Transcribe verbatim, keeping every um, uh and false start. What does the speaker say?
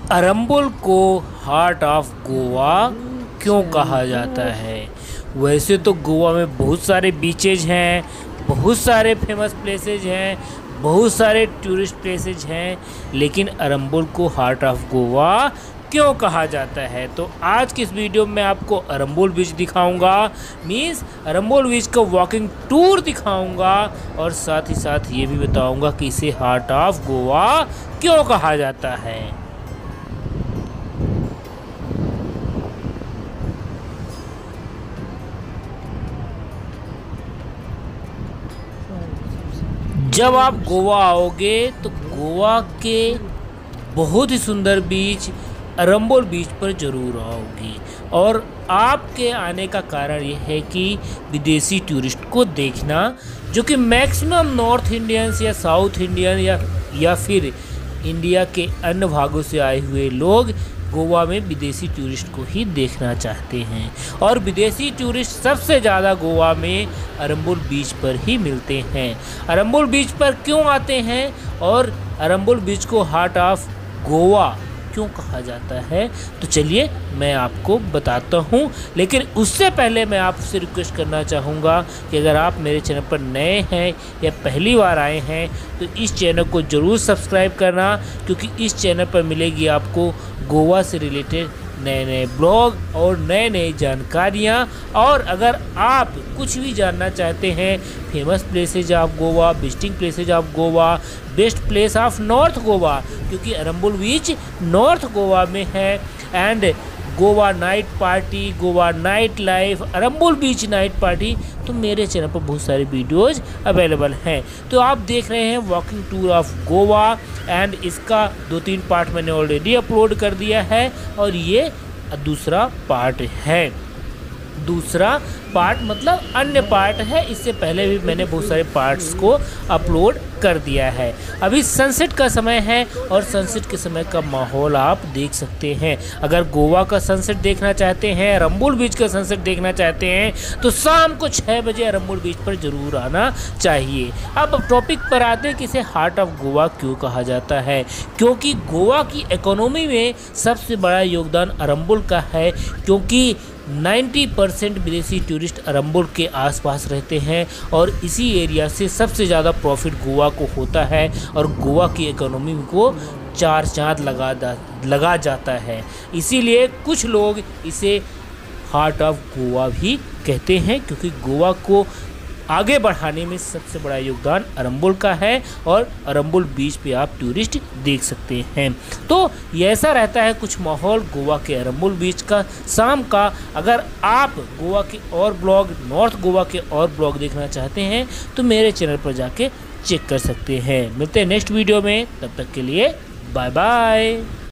अरंबुल को heart of Goa क्यों कहा जाता है? वैसे तो गोवा में बहुत सारे बीचेज हैं, बहुत सारे फेमस प्लेसेज हैं, बहुत सारे टूरिस्ट प्लेसेज हैं, लेकिन अरंबुल को हार्ट ऑफ गोवा क्यों कहा जाता है? तो आज की इस वीडियो में आपको अरंबुल बीच दिखाऊंगा, मीन्स अरंबुल बीच का वॉकिंग टूर दिखाऊंगा और साथ ही साथ ये भी बताऊंगा कि इसे हार्ट ऑफ गोवा क्यों कहा जाता है। जब आप गोवा आओगे तो गोवा के बहुत ही सुंदर बीच अरंबुल बीच पर ज़रूर आओगे, और आपके आने का कारण यह है कि विदेशी टूरिस्ट को देखना, जो कि मैक्सिमम नॉर्थ इंडियंस या साउथ इंडियन या या फिर इंडिया के अन्य भागों से आए हुए लोग गोवा में विदेशी टूरिस्ट को ही देखना चाहते हैं। और विदेशी टूरिस्ट सबसे ज़्यादा गोवा में अरंबुल बीच पर ही मिलते हैं। अरंबुल बीच पर क्यों आते हैं और अरंबुल बीच को हार्ट ऑफ गोवा क्यों कहा जाता है, तो चलिए मैं आपको बताता हूँ। लेकिन उससे पहले मैं आपसे रिक्वेस्ट करना चाहूँगा कि अगर आप मेरे चैनल पर नए हैं या पहली बार आए हैं तो इस चैनल को ज़रूर सब्सक्राइब करना, क्योंकि इस चैनल पर मिलेगी आपको गोवा से रिलेटेड नए नए ब्लॉग और नए नए जानकारियाँ। और अगर आप कुछ भी जानना चाहते हैं, famous places of Goa, visiting places of Goa, best place of north Goa, क्योंकि अरंबुल बीच नॉर्थ गोवा में है, and Goa night party, Goa night life, Arambol beach night party, तो मेरे चैनल पर बहुत सारे वीडियोज़ अवेलेबल हैं। तो आप देख रहे हैं walking tour of Goa, and इसका दो तीन पार्ट मैंने ऑलरेडी अपलोड कर दिया है, और ये दूसरा पार्ट है। दूसरा पार्ट मतलब अन्य पार्ट है, इससे पहले भी मैंने बहुत सारे पार्ट्स को अपलोड कर दिया है। अभी सनसेट का समय है और सनसेट के समय का माहौल आप देख सकते हैं। अगर गोवा का सनसेट देखना चाहते हैं, अरंबुल बीच का सनसेट देखना चाहते हैं, तो शाम को छः बजे अरंबुल बीच पर ज़रूर आना चाहिए। अब टॉपिक पर आते हैं कि इसे हार्ट ऑफ गोवा क्यों कहा जाता है। क्योंकि गोवा की इकोनॉमी में सबसे बड़ा योगदान अरंबुल का है, क्योंकि नब्बे परसेंट विदेशी टूरिस्ट अरंबुल के आसपास रहते हैं, और इसी एरिया से सबसे ज़्यादा प्रॉफिट गोवा को होता है, और गोवा की इकोनॉमी को चार चांद लगा लगा जाता है। इसीलिए कुछ लोग इसे हार्ट ऑफ गोवा भी कहते हैं, क्योंकि गोवा को आगे बढ़ाने में सबसे बड़ा योगदान अरंबुल का है, और अरंबुल बीच पे आप टूरिस्ट देख सकते हैं। तो ये ऐसा रहता है कुछ माहौल गोवा के अरंबुल बीच का शाम का। अगर आप गोवा के और ब्लॉग, नॉर्थ गोवा के और ब्लॉग देखना चाहते हैं तो मेरे चैनल पर जाके चेक कर सकते हैं। मिलते हैं नेक्स्ट वीडियो में, तब तक के लिए बाय बाय।